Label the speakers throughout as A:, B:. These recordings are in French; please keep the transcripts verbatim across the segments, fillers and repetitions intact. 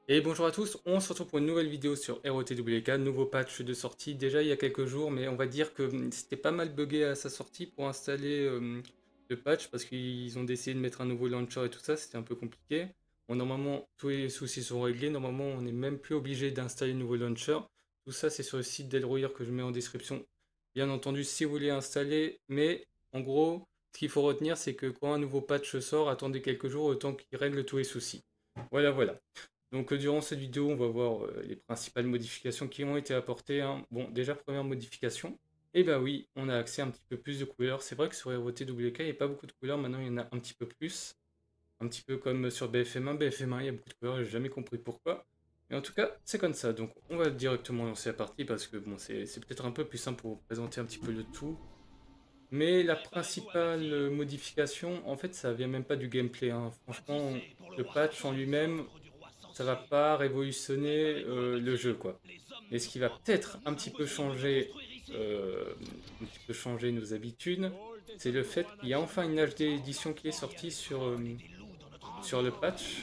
A: Et bonjour à tous, on se retrouve pour une nouvelle vidéo sur R O T W K, nouveau patch de sortie déjà il y a quelques jours, mais on va dire que hum, c'était pas mal buggé à sa sortie pour installer hum, le patch parce qu'ils ont décidé de mettre un nouveau launcher et tout ça, c'était un peu compliqué. Bon, normalement, tous les soucis sont réglés, normalement on n'est même plus obligé d'installer le nouveau launcher. Tout ça c'est sur le site d'Elroyer que je mets en description, bien entendu si vous voulez installer, mais en gros, ce qu'il faut retenir c'est que quand un nouveau patch sort, attendez quelques jours le temps qu'il règle tous les soucis. Voilà, voilà. Donc euh, durant cette vidéo, on va voir euh, les principales modifications qui ont été apportées, hein. Bon, déjà première modification, et bah oui, on a accès à un petit peu plus de couleurs. C'est vrai que sur R O T W K, il n'y a pas beaucoup de couleurs, maintenant il y en a un petit peu plus. Un petit peu comme sur B F M un. B F M un, il y a beaucoup de couleurs, j'ai jamais compris pourquoi. Mais en tout cas, c'est comme ça. Donc on va directement lancer la partie parce que bon, c'est c'est peut-être un peu plus simple pour vous présenter un petit peu le tout. Mais la principale euh, modification, en fait, ça vient même pas du gameplay, hein. Franchement, le patch en lui-même, ça va pas révolutionner euh, le jeu, quoi. Mais ce qui va peut-être un petit peu changer, euh, un petit peu changer nos habitudes, c'est le fait qu'il y a enfin une H D édition qui est sortie sur, euh, sur le patch.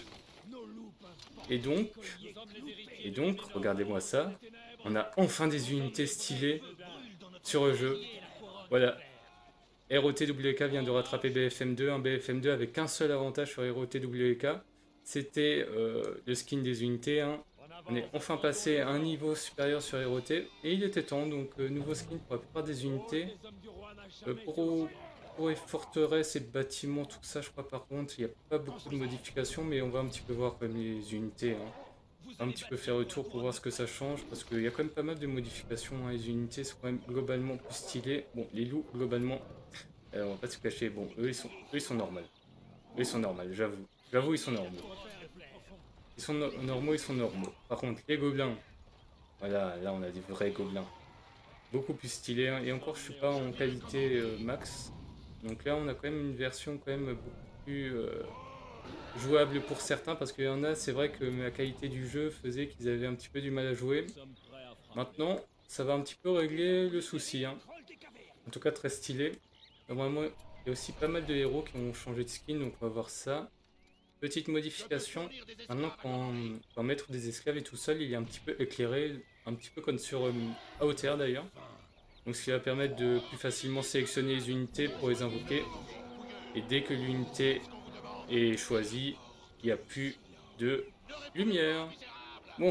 A: Et donc, et donc, regardez-moi ça, on a enfin des unités stylées sur le jeu. Voilà, R O T W K vient de rattraper B F M deux, un B F M deux avec qu'un seul avantage sur R O T W K, c'était euh, le skin des unités, hein. On est enfin passé à un niveau supérieur sur R O T, et il était temps, donc euh, nouveau skin pour la plupart des unités. Euh, pour, pour les forteresses et bâtiments, tout ça, je crois par contre, il n'y a pas beaucoup de modifications, mais on va un petit peu voir quand même les unités, hein. Un petit peu faire le tour pour voir ce que ça change, parce qu'il y a quand même pas mal de modifications, hein. Les unités sont quand même globalement plus stylées. Bon, les loups, globalement, euh, on va pas se cacher, bon, eux ils sont, eux, ils sont normaux. Eux ils sont normaux, j'avoue. J'avoue, ils sont normaux. Ils sont no- normaux, ils sont normaux. Par contre, les gobelins, voilà, là on a des vrais gobelins. Beaucoup plus stylés, hein. Et encore, je suis pas en qualité euh, max. Donc là, on a quand même une version quand même beaucoup plus euh, jouable pour certains, parce qu'il y en a, c'est vrai que la qualité du jeu faisait qu'ils avaient un petit peu du mal à jouer. Maintenant, ça va un petit peu régler le souci, hein. En tout cas, très stylé. Normalement, il y a aussi pas mal de héros qui ont changé de skin, donc on va voir ça. Petite modification, maintenant quand, quand maître des esclaves est tout seul, il est un petit peu éclairé, un petit peu comme sur euh, A O T R d'ailleurs. Donc ce qui va permettre de plus facilement sélectionner les unités pour les invoquer. Et dès que l'unité est choisie, il n'y a plus de lumière. Bon,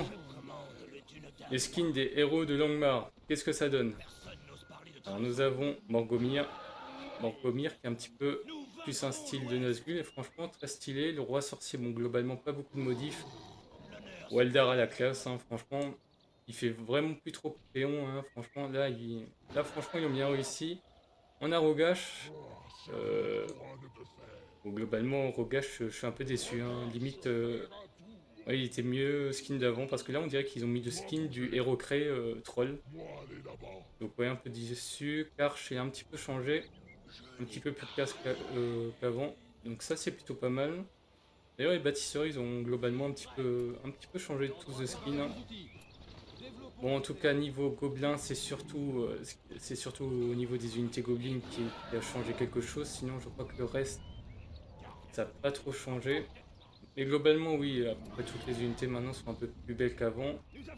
A: les skins des héros de Langmar, qu'est-ce que ça donne? Alors nous avons Morgomir, Morgomir qui est un petit peu plus un style de Nazgûl et franchement très stylé. Le roi sorcier, bon globalement pas beaucoup de modifs. Waldar à la classe, hein, franchement, il fait vraiment plus trop péon, hein, franchement là, il... là franchement ils ont bien réussi. On a Rogash, euh... bon, globalement Rogash je suis un peu déçu, hein. Limite euh, ouais, il était mieux skin d'avant parce que là on dirait qu'ils ont mis le skin du héros créé euh, troll. Donc ouais un peu déçu, Karch est un petit peu changé, un petit peu plus classe qu'a- euh, qu'avant. Donc ça c'est plutôt pas mal. D'ailleurs les bâtisseurs ils ont globalement un petit peu, un petit peu changé tous de skin, hein. Bon en tout cas niveau gobelin c'est surtout, euh, c'est surtout au niveau des unités gobelines qui, qui a changé quelque chose. Sinon je crois que le reste ça n'a pas trop changé. Mais globalement oui, à peu près toutes les unités maintenant sont un peu plus belles qu'avant.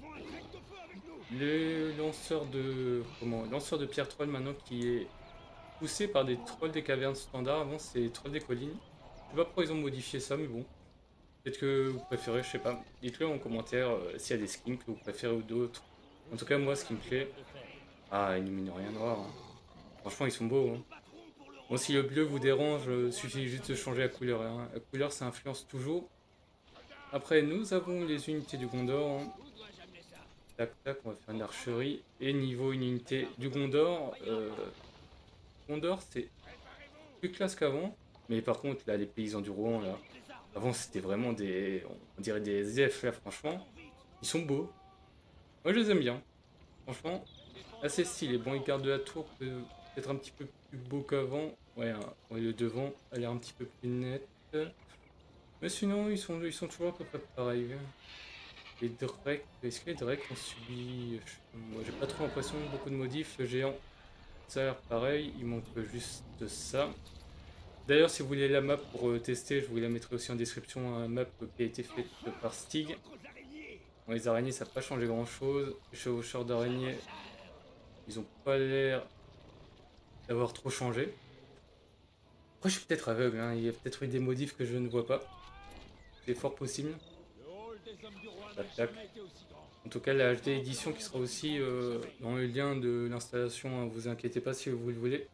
A: Le lanceur de, comment, lanceur de pierre troll maintenant qui est poussé par des trolls des cavernes standards. Avant, c'est les trolls des collines. Je sais pas pourquoi ils ont modifié ça, mais bon. Peut-être que vous préférez, je sais pas. Dites-le en commentaire euh, s'il y a des skins que vous préférez ou d'autres. En tout cas, moi, ce qui me plaît. Ah, Illumine rien noir, hein. Franchement, ils sont beaux, hein. Bon, si le bleu vous dérange, euh, suffit juste de changer la couleur, hein. La couleur, ça influence toujours. Après, nous avons les unités du Gondor, hein. Tac, tac, on va faire une archerie. Et niveau une unité du Gondor, euh, Gondor, c'est plus classe qu'avant. Mais par contre, là, les paysans du Rohan, là, avant, c'était vraiment des, on dirait des S D F, là, franchement. Ils sont beaux. Moi, je les aime bien. Franchement, assez stylé. Bon, ils gardent la tour peut- peut-être un petit peu plus beau qu'avant. Ouais, hein, ouais, le devant a l'air un petit peu plus net. Mais sinon, ils sont, ils sont toujours à peu près pareils. Les Drakes, est-ce que les Drakes ont subi... je- Moi, j'ai pas trop l'impression de beaucoup de modifs. Le géant, ça a l'air pareil. Il manque juste ça. D'ailleurs, si vous voulez la map pour euh, tester, je vous la mettrai aussi en description, une map qui a été faite par Stig. Bon, les araignées, ça n'a pas changé grand-chose. Les chevaucheurs d'araignées, ils ont pas l'air d'avoir trop changé. Après, je suis peut-être aveugle, hein. Il y a peut-être eu des modifs que je ne vois pas. C'est fort possible. Tac, tac. En tout cas, la H D édition qui sera aussi euh, dans le lien de l'installation, hein, vous inquiétez pas si vous le voulez.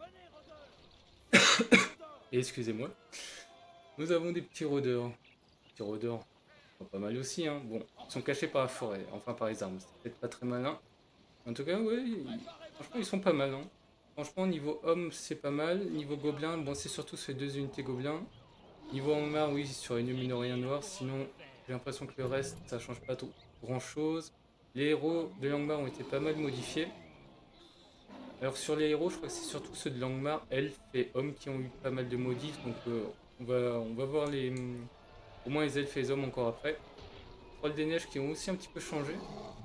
A: Et excusez-moi. Nous avons des petits rôdeurs. Petits rôdeurs, pas mal aussi, hein. Bon, ils sont cachés par la forêt, enfin par les arbres. C'est peut-être pas très malin. En tout cas, ouais, ils... franchement, ils sont pas mal, hein. Franchement, niveau homme, c'est pas mal. Niveau gobelin, bon, c'est surtout ces deux unités gobelins. Niveau Angmar, oui, sur une Numénorien noir. Sinon, j'ai l'impression que le reste, ça change pas tout grand-chose. Les héros de Langmar ont été pas mal modifiés. Alors sur les héros, je crois que c'est surtout ceux de Langmar, elfes et hommes qui ont eu pas mal de modifs. Donc euh, on, va, on va voir les, au moins les elfes et les hommes encore après. Trolls des neiges qui ont aussi un petit peu changé.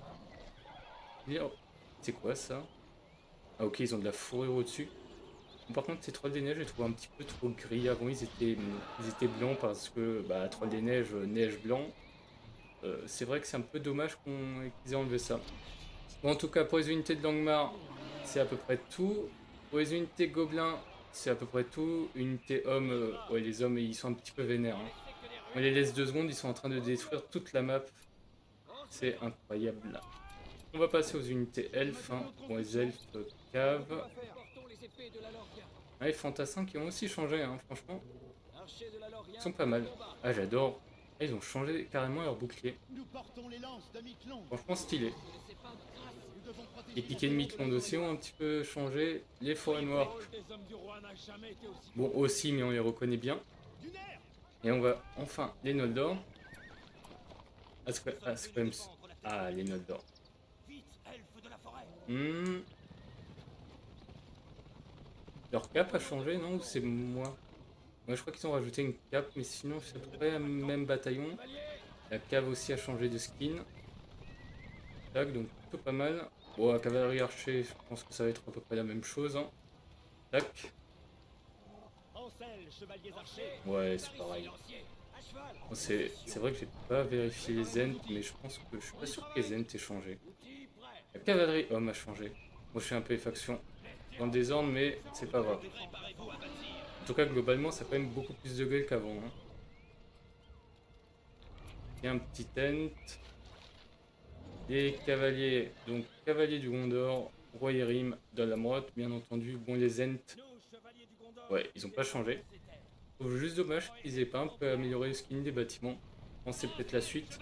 A: C'est quoi ça? Ah ok, ils ont de la fourrure au-dessus. Par contre, ces trolls des neiges, je les trouve un petit peu trop gris. Avant, ils étaient, ils étaient blancs parce que, bah, troll des neiges, neige blanc. Euh, c'est vrai que c'est un peu dommage qu'on qu'ils aient enlevé ça. Bon, en tout cas, pour les unités de Langmar, c'est à peu près tout. Pour les unités gobelins, c'est à peu près tout. Unité hommes, euh, ouais, les hommes, ils sont un petit peu vénères, hein. On les laisse deux secondes, ils sont en train de détruire toute la map. C'est incroyable. On va passer aux unités elfes, hein. Bon, les elfes euh, caves. Ah, les fantassins qui ont aussi changé, hein, franchement. Ils sont pas mal. Ah, j'adore. Ah, ils ont changé carrément leur bouclier. Franchement stylé. Les piquets de Mitlond aussi ont un petit peu changé. Les forêts noires, bon aussi, mais on les reconnaît bien. Et on va enfin les Noldor. Asquems. Ah, les Noldor. Hmm. Leur cape a changé, non? Ou c'est moi? Moi, je crois qu'ils ont rajouté une cape, mais sinon, c'est à peu près le même bataillon. La cave aussi a changé de skin. Tac, donc plutôt pas mal. Bon, la cavalerie archer, je pense que ça va être à peu près la même chose, hein. Tac. Ouais, c'est pareil. Bon, c'est vrai que j'ai pas vérifié les Zent, mais je pense que je suis pas sûr que les Zent aient changé. La cavalerie homme a changé. Moi, je suis un peu les factions dans le désordre, mais c'est pas grave. En tout cas, globalement, ça a quand même beaucoup plus de gueule qu'avant, hein. Et un petit tent. Les cavaliers, donc cavaliers du Gondor, Roi Erim, Dalamrot, bien entendu. Bon, les Zent, ouais, ils ont pas changé. Je trouve juste dommage qu'ils aient pas un peu amélioré le skin des bâtiments. Je pense que c'est peut-être la suite.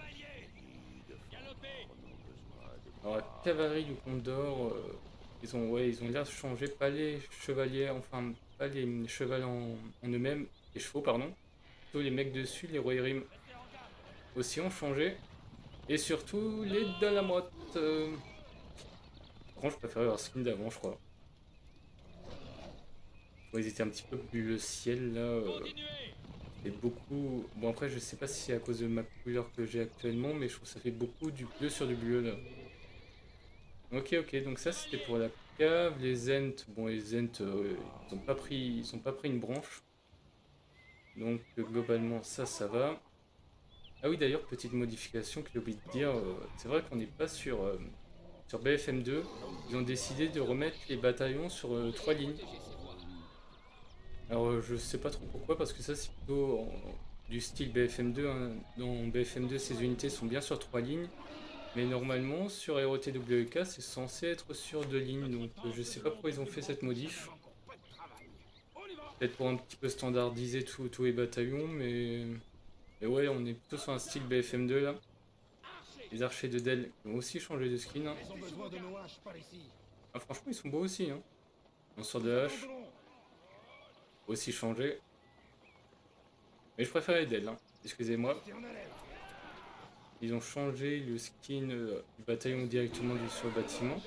A: Alors, la cavalerie du Gondor, euh, ils ont, ouais, ils ont l'air de changer. Pas les chevaliers, enfin, pas les chevals en, en eux-mêmes, les chevaux, pardon. Plutôt les mecs dessus, les Roi Erim aussi ont changé. Et surtout, les Dalamrot. Euh... Par contre, je préférais leur skin d'avant, je crois. Ouais, ils étaient un petit peu plus le ciel, là. Euh... Et beaucoup... Bon, après, je sais pas si c'est à cause de ma couleur que j'ai actuellement, mais je trouve que ça fait beaucoup du bleu sur du bleu, là. Ok, ok, donc ça, c'était pour la cave. Les Zent, bon, les Zent, euh, ils ont pas pris, ils ont pas pris une branche. Donc, euh, globalement, ça, ça va. Ah oui, d'ailleurs, petite modification que j'ai oublié de dire, euh, c'est vrai qu'on n'est pas sur, euh, sur B F M deux, ils ont décidé de remettre les bataillons sur euh, trois lignes. Alors euh, je sais pas trop pourquoi, parce que ça c'est plutôt en- du style B F M deux, hein. Dans B F M deux, ces unités sont bien sur trois lignes, mais normalement sur R O T W K c'est censé être sur deux lignes, donc euh, je sais pas pourquoi ils ont fait cette modif. Peut-être pour un petit peu standardiser tous tous les bataillons, mais... mais ouais, on est plutôt sur un style B F M deux là. Les archers de Dell ont aussi changé de skin, hein. Ah, franchement, ils sont beaux aussi, hein. Lanceur de hache, aussi changé. Mais je préfère les Dell, hein. Excusez-moi. Ils ont changé le skin euh, du bataillon directement du, sur le bâtiment.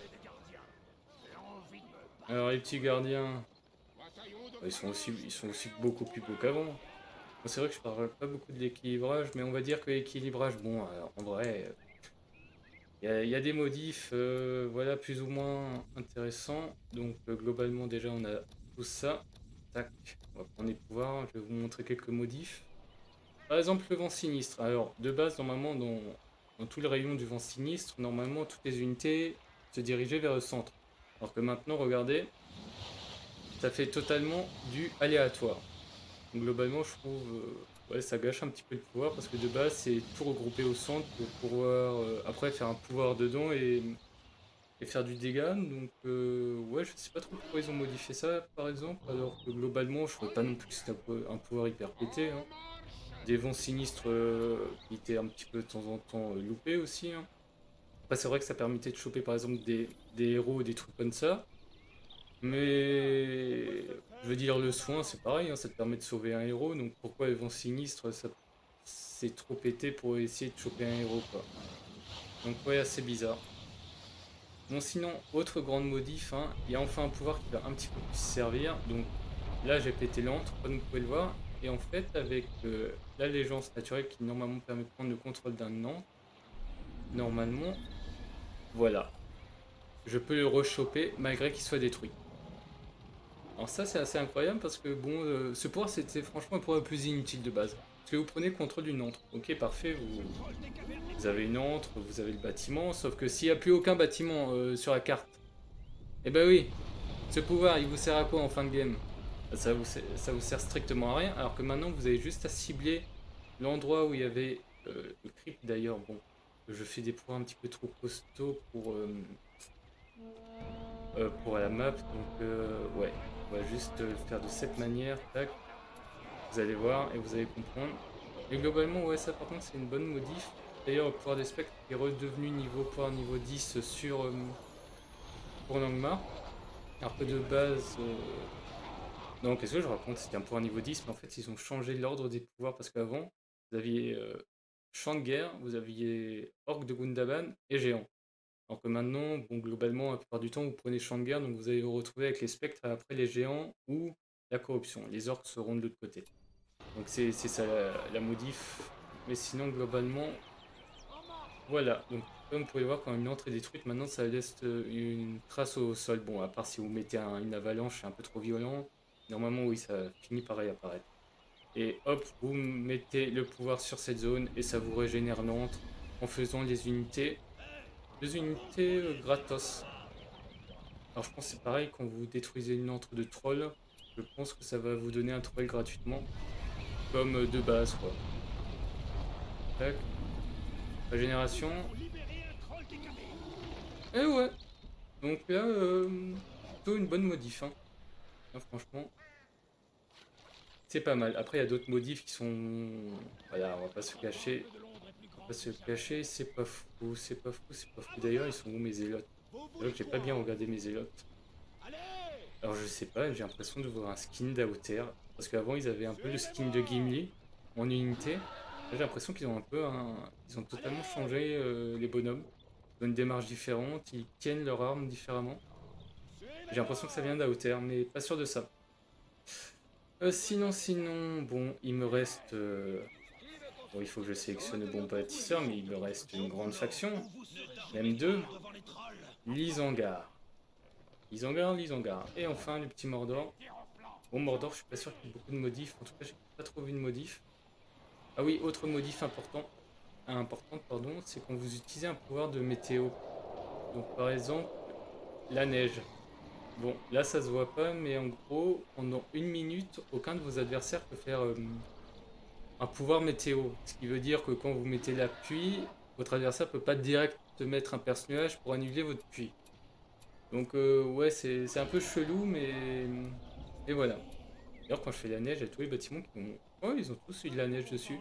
A: Alors les petits gardiens, bah, ils, sont aussi, ils sont aussi beaucoup plus beaux qu'avant. Bon, c'est vrai que je parle pas beaucoup de l'équilibrage, mais on va dire que l'équilibrage, bon, euh, en vrai... Euh, Il y, y a des modifs, euh, voilà, plus ou moins intéressants. Donc euh, globalement déjà on a tout ça. Tac, on va prendre les pouvoirs, je vais vous montrer quelques modifs. Par exemple le vent sinistre. Alors de base normalement dans, dans tout le rayon du vent sinistre, normalement toutes les unités se dirigeaient vers le centre. Alors que maintenant, regardez, ça fait totalement du aléatoire. Donc, globalement, je trouve, euh, ouais, ça gâche un petit peu le pouvoir parce que de base, c'est tout regroupé au centre pour pouvoir euh, après faire un pouvoir dedans et, et faire du dégât. Donc, euh, ouais, je sais pas trop pourquoi ils ont modifié ça, par exemple, alors que globalement, je trouvais pas non plus que c'était un, peu- un pouvoir hyper pété, hein. Des vents sinistres euh, qui étaient un petit peu de temps en temps euh, loupés aussi, hein. Après, c'est vrai que ça permettait de choper par exemple des, des héros ou des trucs comme ça. Mais je veux dire, le soin, c'est pareil, hein, ça te permet de sauver un héros. Donc pourquoi les vents sinistres, ça c'est trop pété pour essayer de choper un héros, quoi. Donc ouais, assez bizarre. Bon, sinon, autre grande modif, hein, il y a enfin un pouvoir qui va un petit peu plus servir. Donc là, j'ai pété l'antre, comme vous pouvez le voir. Et en fait, avec euh, l'allégeance naturelle qui normalement permet de prendre le contrôle d'un antre, normalement, voilà, je peux le rechoper malgré qu'il soit détruit. Alors ça c'est assez incroyable parce que bon, euh, ce pouvoir c'était franchement le pouvoir le plus inutile de base. Parce que vous prenez le contrôle d'une antre. Ok, parfait, vous, vous avez une antre, vous avez le bâtiment, sauf que s'il n'y a plus aucun bâtiment euh, sur la carte, eh ben oui, ce pouvoir il vous sert à quoi en fin de game? Ça vous, sert- ça vous sert strictement à rien, alors que maintenant vous avez juste à cibler l'endroit où il y avait euh, le crypt d'ailleurs. Bon, je fais des pouvoirs un petit peu trop costauds pour, euh, euh, pour la map, donc euh, ouais, on va juste le faire de cette manière, tac. Vous allez voir et vous allez comprendre. Et globalement, ouais, ça par contre, c'est une bonne modif. D'ailleurs, le pouvoir des spectres est redevenu niveau pouvoir niveau dix sur euh, pour Langmar. Alors que de base. euh, Non, qu'est-ce que je raconte? C'était un pouvoir niveau dix, mais en fait, ils ont changé l'ordre des pouvoirs parce qu'avant, vous aviez euh, champ de guerre, vous aviez orc de Gundaban et géant. Alors que maintenant, bon, globalement, la plupart du temps, vous prenez champ de guerre, donc vous allez vous retrouver avec les spectres et après les géants ou la corruption. Les orcs seront de l'autre côté. Donc c'est c'est ça la, la modif. Mais sinon, globalement, voilà. Donc comme vous pouvez voir, quand une entrée est détruite, maintenant ça laisse euh, une trace au sol. Bon, à part si vous mettez un- une avalanche, c'est un peu trop violent. Normalement, oui, ça finit par réapparaître. Et hop, vous mettez le pouvoir sur cette zone et ça vous régénère l'antre en faisant les unités. Deux unités euh, gratos. Alors je pense que c'est pareil quand vous détruisez une antre de troll. Je pense que ça va vous donner un troll gratuitement. Comme euh, de base, quoi. Tac. Régénération. Et ouais. Donc là, euh, plutôt une bonne modif, hein. Là, franchement, c'est pas mal. Après, il y a d'autres modifs qui sont... Voilà, on va pas se cacher. On va pas se cacher, c'est pas fou, c'est pas fou, c'est pas fou. D'ailleurs, ils sont où mes zélotes? C'est vrai que j'ai pas bien regardé mes zélotes. Alors je sais pas, j'ai l'impression de voir un skin d'Aouter. Parce qu'avant, ils avaient un peu le skin de Gimli en unité. Là, j'ai l'impression qu'ils ont un peu un... Ils ont totalement changé euh, les bonhommes. Ils ont une démarche différente, ils tiennent leurs armes différemment. J'ai l'impression que ça vient d'Aouter, mais pas sûr de ça. Euh, sinon, sinon, bon, il me reste... euh, Bon, il faut que je sélectionne le bon bâtisseur, mais il me reste une grande faction. Même deux. L'Isengard. Isengard, l'Isengard. Et enfin, le petit Mordor. Bon, Mordor, je suis pas sûr qu'il y ait beaucoup de modifs. En tout cas, j'ai pas trop vu de modifs. Ah oui, autre modif important, importante, pardon, c'est quand vous utilisez un pouvoir de météo. Donc, par exemple, la neige. Bon, là, ça se voit pas, mais en gros, pendant une minute, aucun de vos adversaires peut faire euh, un pouvoir météo. Ce qui veut dire que quand vous mettez la pluie, votre adversaire peut pas direct mettre un perce-nuage pour annuler votre pluie. Donc euh, ouais, c'est c'est un peu chelou, mais... Et voilà. D'ailleurs, quand je fais la neige, il y a tous les bâtiments qui ont... Oh, ils ont tous eu de la neige dessus.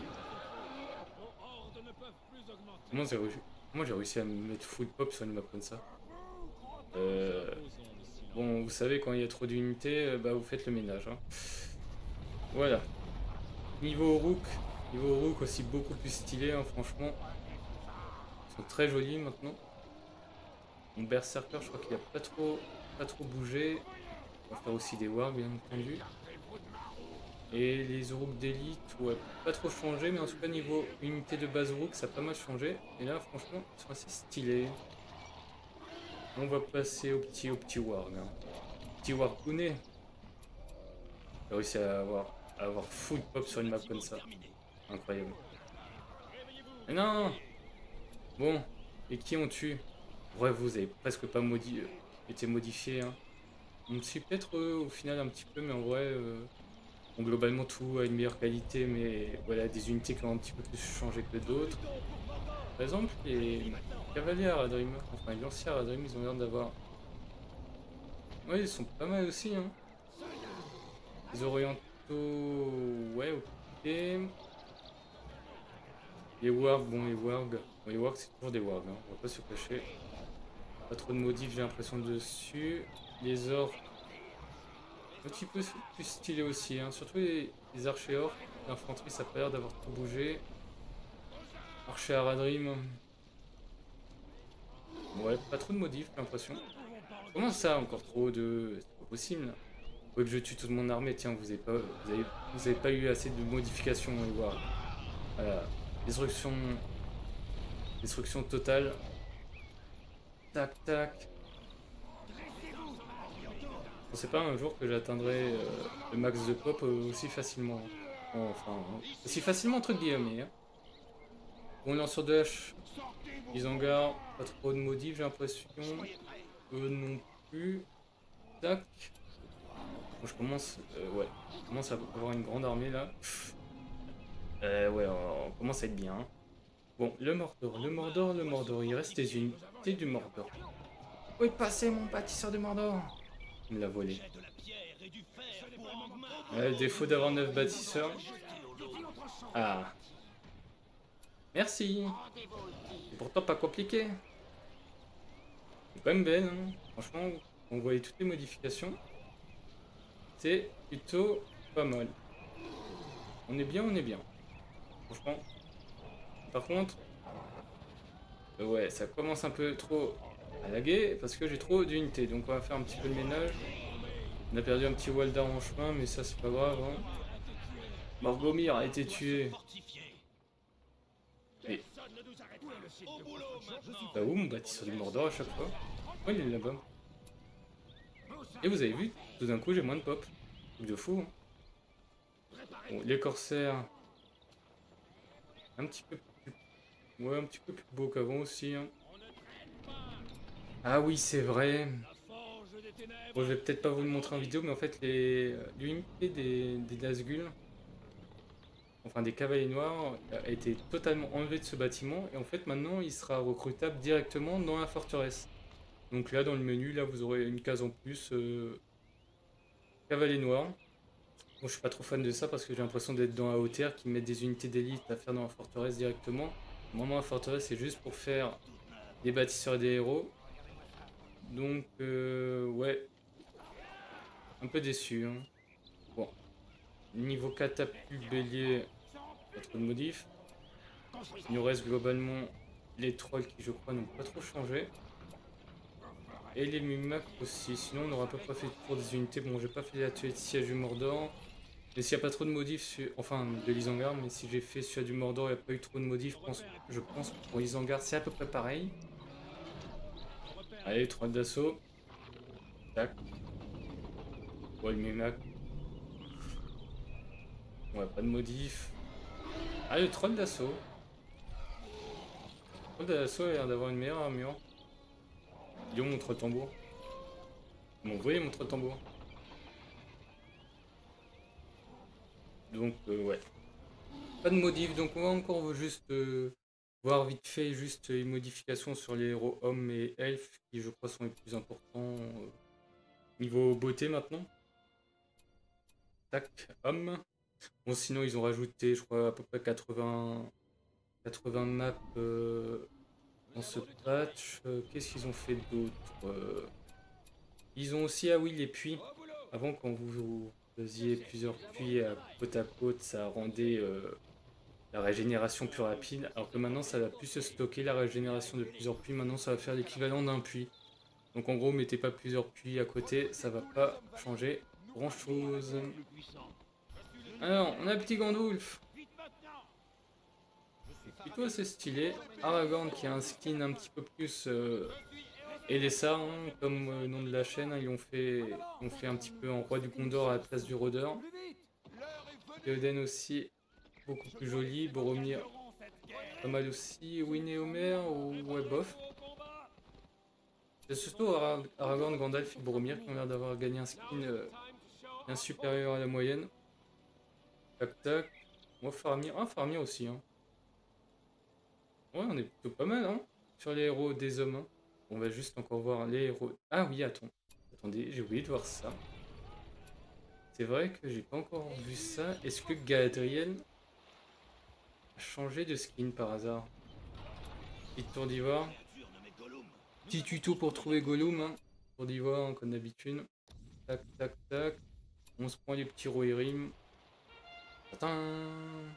A: Comment j'ai réussi... Comment j'ai réussi à me mettre full pop sur une map comme ça? Euh, Bon, vous savez, quand il y a trop d'unités, euh, bah vous faites le ménage, hein. Voilà. Niveau Rook, niveau Rook aussi beaucoup plus stylé, hein, franchement. Ils sont très jolis maintenant. Mon Berserker, je crois qu'il a pas trop, pas trop bougé. On va faire aussi des wargs, bien entendu. Et les Uruk d'élite, ouais, pas trop changé, mais en tout cas, niveau unité de base Uruk, ça a pas mal changé. Et là, franchement, ils sont assez stylés. On va passer au petit, au petit warg, hein. Petit warg Gune. J'ai réussi à avoir, à avoir full pop sur une map comme ça. Incroyable. Mais non! Bon, et qui on tue? Bref, vous avez presque pas modi euh, été modifié, hein. On tue peut-être euh, au final un petit peu, mais en vrai, euh, bon, globalement tout a une meilleure qualité, mais voilà, des unités qui ont un petit peu plus changé que d'autres. Par exemple, les cavaliers à Radrim, enfin les lanciers à Radrim, ils ont l'air d'avoir... Ouais, ils sont pas mal aussi, hein. Les orientaux... Ouais, ok. Les wargs, bon, les wargs... Bon, les wargs, c'est toujours des wargs, hein. On va pas se cacher. Pas trop de modifs, j'ai l'impression, dessus. Les orques, un petit peu plus stylé aussi, hein. Surtout les, les archers orques. L'infanterie, ça a pas l'air d'avoir trop bougé. Archer à Radrim... Ouais, pas trop de modifs, j'ai l'impression. Comment ça, encore trop de... C'est pas possible. Faut que je tue toute mon armée. Tiens, vous avez pas, vous avez, vous avez pas eu assez de modifications, les voir. Voilà. Destruction... Destruction totale. Tac, tac. Je pensais pas un jour que j'atteindrais euh, le max de pop euh, aussi facilement. Enfin, aussi facilement entre guillemets, hein. Bon, lanceur de hache. Ils en gardent. Pas trop de modifs, j'ai l'impression. Eux non plus. Tac. Bon, je commence... euh, ouais. Je commence à avoir une grande armée là. Euh, ouais, on commence à être bien, hein. Bon, le Mordor, le Mordor, le Mordor. Il reste des unités du Mordor. Où est passé mon bâtisseur de Mordor? Il me l'a volé. Ouais, le défaut d'avoir neuf bâtisseurs. Ah, merci. C'est pourtant pas compliqué. C'est quand même belle, hein. Franchement, on voyait toutes les modifications. C'est plutôt pas mal. On est bien, on est bien. Franchement. Par contre, euh, ouais, ça commence un peu trop à laguer parce que j'ai trop d'unités. Donc on va faire un petit peu de ménage. On a perdu un petit Waldar en chemin, mais ça c'est pas grave, hein. Morgomir a été tué. Mais... Bah où mon bâtisseur du Mordor à chaque fois? Oh, il est là-bas. Et vous avez vu, tout d'un coup j'ai moins de pop. Truc de fou, hein. Bon, les corsaires. Un petit peu plus... Ouais, un petit peu plus beau qu'avant aussi, hein. Ah oui, c'est vrai. Bon, je vais peut-être pas vous le montrer en vidéo, mais en fait, les l'unité des, des Nazgûl, enfin des cavaliers noirs, a été totalement enlevée de ce bâtiment. Et en fait, maintenant, il sera recrutable directement dans la forteresse. Donc là, dans le menu, là, vous aurez une case en plus. Euh, cavalier noir. Bon, je suis pas trop fan de ça parce que j'ai l'impression d'être dans la hauteur, qui mettent des unités d'élite à faire dans la forteresse directement. Normalement, la forteresse, c'est juste pour faire des bâtisseurs et des héros. Donc, euh, ouais, un peu déçu, hein. Bon, niveau catapulte bélier, pas trop de modifs. Il nous reste globalement les trolls qui, je crois, n'ont pas trop changé. Et les Mimac aussi. Sinon, on aura à peu près fait le tour des unités. Bon, j'ai pas fait l'atelier de siège du Mordor. Mais s'il n'y a pas trop de modifs, sur... enfin de l'Isengard, mais si j'ai fait celui du Mordor, il n'y a pas eu trop de modifs, je pense, je pense que pour l'Isengard, c'est à peu près pareil. Allez, trois d'assaut. Tac. Ouais, le Mimac. Ouais, pas de modif. Ah, le troll d'assaut. Le troll d'assaut a l'air d'avoir une meilleure armure. Il est où mon troll tambour? Bon, vous voyez mon troll tambour? Donc, euh, ouais. Pas de modif, donc on va encore juste euh, voir vite fait juste les modifications sur les héros hommes et elfes, qui je crois sont les plus importants euh, niveau beauté maintenant. Tac, homme. Bon, sinon ils ont rajouté, je crois, à peu près quatre-vingts, quatre-vingts maps euh, dans ce patch. Euh, Qu'est-ce qu'ils ont fait d'autre? Euh, Ils ont aussi, ah oui, les puits. Avant, quand vous faisiez plusieurs puits à côte à côte, ça rendait euh, la régénération plus rapide. Alors que maintenant, ça va plus se stocker la régénération de plusieurs puits. Maintenant, ça va faire l'équivalent d'un puits. Donc en gros, mettez pas plusieurs puits à côté, ça va pas changer grand chose. Alors, on a le petit Gandalf. Plutôt assez stylé. Aragorn qui a un skin un petit peu plus euh, Elessa, hein, comme euh, nom de la chaîne, hein, ils ont fait, ils ont fait un petit peu en roi du Gondor à la place du rôdeur. Théoden aussi, beaucoup plus joli. Boromir, pas mal aussi. Winnie Homer ou ouais, bof. C'est surtout Ara- Aragorn, Gandalf et Boromir qui ont l'air d'avoir gagné un skin euh, bien supérieur à la moyenne. Tac tac. Moi, Faramir. Ah, Faramir aussi. Hein. Ouais, on est plutôt pas mal hein, sur les héros des hommes. Hein. On va juste encore voir les héros. Ah oui, attends. Attendez, j'ai oublié de voir ça. C'est vrai que j'ai pas encore vu ça. Est-ce que Galadriel a changé de skin par hasard? Petite tour d'ivoire. Petit tuto pour trouver Gollum. Hein. Tour d'ivoire, hein, comme d'habitude. Tac, tac, tac. On se prend les petits Rohirrim. Attends.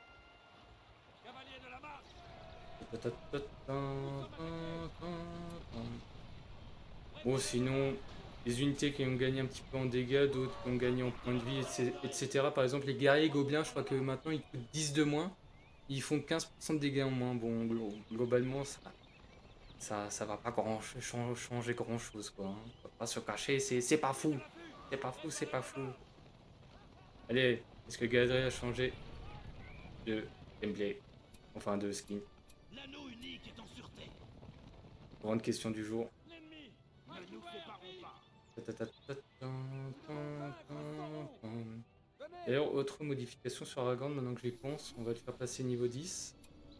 A: Bon, sinon, les unités qui ont gagné un petit peu en dégâts, d'autres qui ont gagné en points de vie, et cetera. Par exemple, les guerriers gobelins, je crois que maintenant ils coûtent dix de moins. Ils font quinze pour cent de dégâts en moins. Bon, globalement, ça, ça, ça va pas grand, changer grand chose, quoi. Hein. On va pas se cacher, c'est pas fou. C'est pas fou, c'est pas fou. Allez, est-ce que Galadriel a changé de gameplay? Enfin, de skin. Grande question du jour. D'ailleurs, autre modification sur Aragorn, maintenant que j'y pense, on va le faire passer niveau dix.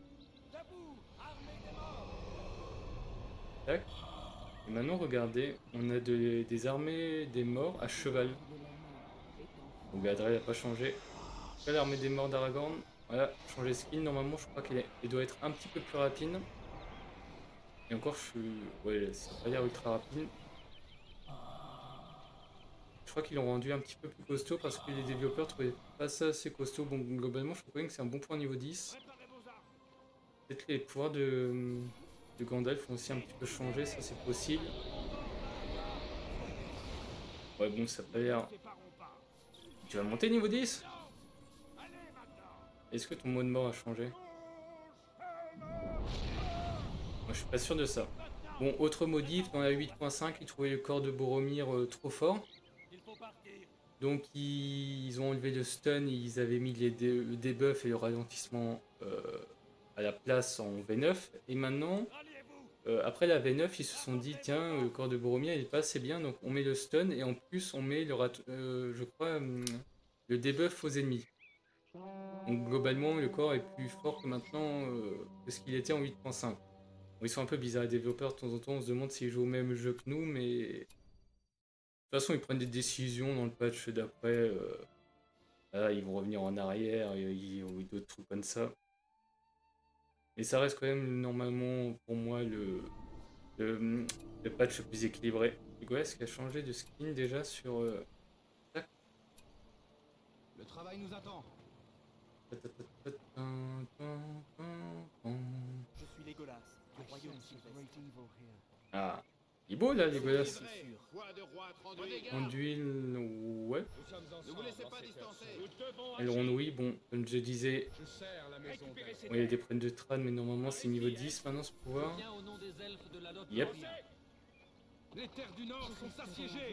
A: Tac. Et maintenant, regardez, on a de, des armées des morts à cheval. Donc Galadriel n'a pas changé. L'armée des morts d'Aragorn, voilà, changer skin. Normalement, je crois qu'il doit être un petit peu plus rapide. Et encore, je suis. Ouais, ça va pas l'air ultra rapide. Je crois qu'ils l'ont rendu un petit peu plus costaud parce que les développeurs trouvaient pas ça assez costaud. Bon, globalement, je trouve quand même que c'est un bon point niveau dix. Peut-être les pouvoirs de, de Gandalf ont aussi un petit peu changé, ça c'est possible. Ouais, bon, ça a pas l'air. Tu vas monter niveau dix? Est-ce que ton mot de mort a changé? Moi, je suis pas sûr de ça. Bon, autre modif, dans la huit point cinq, ils trouvaient le corps de Boromir euh, trop fort. Donc ils, ils ont enlevé le stun, ils avaient mis les dé le debuff et le ralentissement euh, à la place en V neuf. Et maintenant, euh, après la V neuf, ils se sont dit, tiens, le corps de Boromir il est pas assez bien, donc on met le stun et en plus on met le, euh, je crois, euh, le debuff aux ennemis. Donc globalement, le corps est plus fort que maintenant euh, que ce qu'il était en huit point cinq. Bon, ils sont un peu bizarres les développeurs, de temps en temps on se demande s'ils jouent au même jeu que nous, mais... De toute façon, ils prennent des décisions dans le patch d'après. Euh, là, ils vont revenir en arrière, et, ou d'autres trucs comme ça. Mais ça reste quand même normalement pour moi le, le, le patch le plus équilibré. Et ouais, est-ce qu'il a changé de skin déjà sur. Euh...
B: Le travail nous attend.
C: Je suis Legolas, du royaume sud-ouest.
A: Ah, il est beau là, Legolas. En d'huile, ouais. Elrond, oui, bon, comme je disais, bon, il y a des problèmes de trad, mais normalement c'est niveau dix maintenant ce pouvoir. Yep.
B: Les terres du Nord sont assiégées.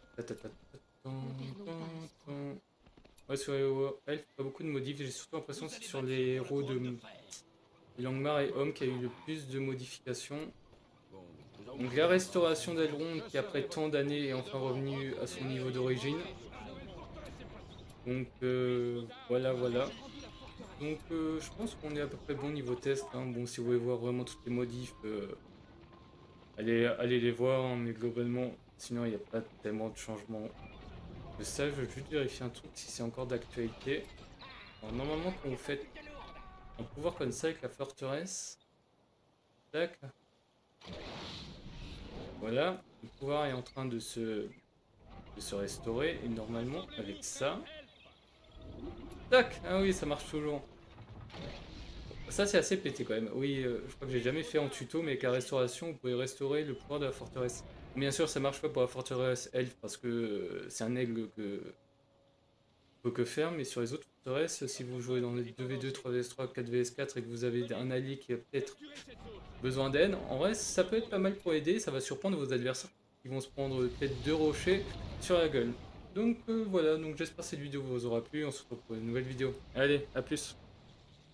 A: Ouais, sur les héros elfes, pas beaucoup de modifs. J'ai surtout l'impression que c'est sur les héros de Langmar et Homme qui a eu le plus de modifications. Donc la restauration d'Elrond qui après tant d'années est enfin revenu à son niveau d'origine. Donc euh, voilà voilà. Donc euh, je pense qu'on est à peu près bon niveau test. Hein. Bon, si vous voulez voir vraiment toutes les modifs, euh, allez, allez les voir, hein, mais globalement, sinon il n'y a pas tellement de changements. De ça, je veux juste vérifier un truc si c'est encore d'actualité. Normalement quand vous faites un pouvoir comme ça avec la forteresse, tac. Voilà, le pouvoir est en train de se, de se restaurer et normalement avec ça, tac, ah oui ça marche toujours. Ça c'est assez pété quand même. Oui, euh, je crois que j'ai jamais fait en tuto, mais avec la restauration vous pouvez restaurer le pouvoir de la forteresse. Bien sûr ça marche pas pour la forteresse elfe parce que euh, c'est un aigle que peut que faire, mais sur les autres forteresses, si vous jouez dans les deux v deux, trois v trois, quatre v quatre et que vous avez un allié qui a peut-être besoin d'aide, en vrai ça peut être pas mal pour aider, ça va surprendre vos adversaires qui vont se prendre peut-être deux rochers sur la gueule. Donc euh, voilà, donc j'espère que cette vidéo vous aura plu, on se retrouve pour une nouvelle vidéo. Allez, à plus.